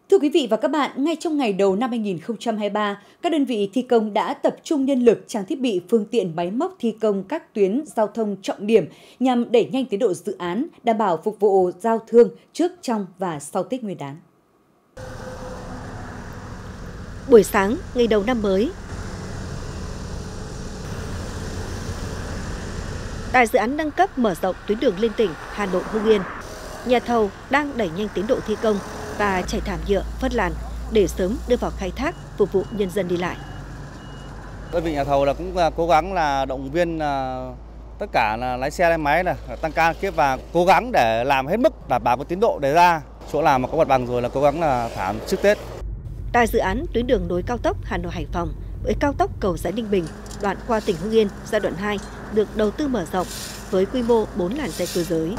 Thưa quý vị và các bạn, ngay trong ngày đầu năm 2023, các đơn vị thi công đã tập trung nhân lực, trang thiết bị, phương tiện máy móc thi công các tuyến giao thông trọng điểm nhằm đẩy nhanh tiến độ dự án, đảm bảo phục vụ giao thương trước, trong và sau Tết Nguyên đán. Buổi sáng, ngày đầu năm mới, tại dự án nâng cấp mở rộng tuyến đường liên tỉnh Hà Nội - Hưng Yên, nhà thầu đang đẩy nhanh tiến độ thi công và trải thảm nhựa phớt làn để sớm đưa vào khai thác phục vụ nhân dân đi lại. Đơn vị nhà thầu là cũng cố gắng là động viên tất cả là lái xe lái máy là tăng ca kiếp và cố gắng để làm hết mức đảm bảo cái tiến độ đề ra. Chỗ nào mà có mặt bằng rồi là cố gắng là thảm trước Tết. Tại dự án tuyến đường nối cao tốc Hà Nội - Hải Phòng với cao tốc Cầu Giấy - Ninh Bình đoạn qua tỉnh Hưng Yên giai đoạn 2 được đầu tư mở rộng với quy mô 4 làn xe cơ giới.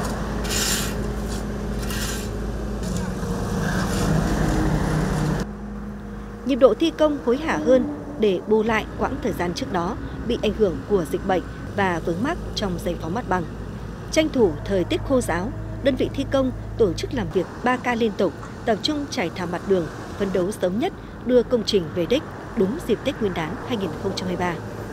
Nhịp độ thi công hối hả hơn để bù lại quãng thời gian trước đó bị ảnh hưởng của dịch bệnh và vướng mắc trong giải phóng mặt bằng. Tranh thủ thời tiết khô ráo, đơn vị thi công tổ chức làm việc 3 ca liên tục, tập trung trải thảm mặt đường, phấn đấu sớm nhất đưa công trình về đích đúng dịp Tết Nguyên đán 2023.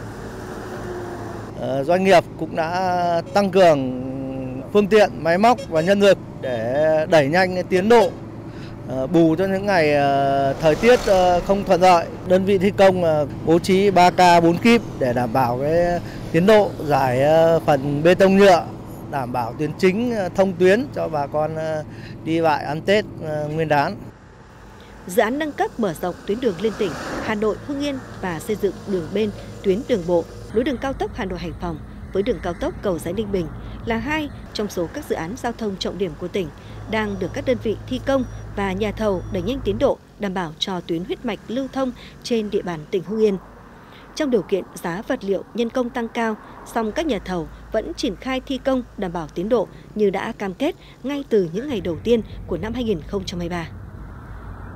Doanh nghiệp cũng đã tăng cường phương tiện, máy móc và nhân lực để đẩy nhanh tiến độ, bù cho những ngày thời tiết không thuận lợi. Đơn vị thi công bố trí 3 ca 4 kíp để đảm bảo cái tiến độ giải phần bê tông nhựa, đảm bảo tuyến chính thông tuyến cho bà con đi lại ăn Tết Nguyên đán. Dự án nâng cấp mở rộng tuyến đường liên tỉnh Hà Nội - Hưng Yên và xây dựng đường bên tuyến đường bộ nối đường cao tốc Hà Nội - Hải Phòng với đường cao tốc Cầu Giấy - Ninh Bình là 2 trong số các dự án giao thông trọng điểm của tỉnh đang được các đơn vị thi công và nhà thầu đẩy nhanh tiến độ đảm bảo cho tuyến huyết mạch lưu thông trên địa bàn tỉnh Hưng Yên. Trong điều kiện giá vật liệu nhân công tăng cao, song các nhà thầu vẫn triển khai thi công đảm bảo tiến độ như đã cam kết ngay từ những ngày đầu tiên của năm 2023.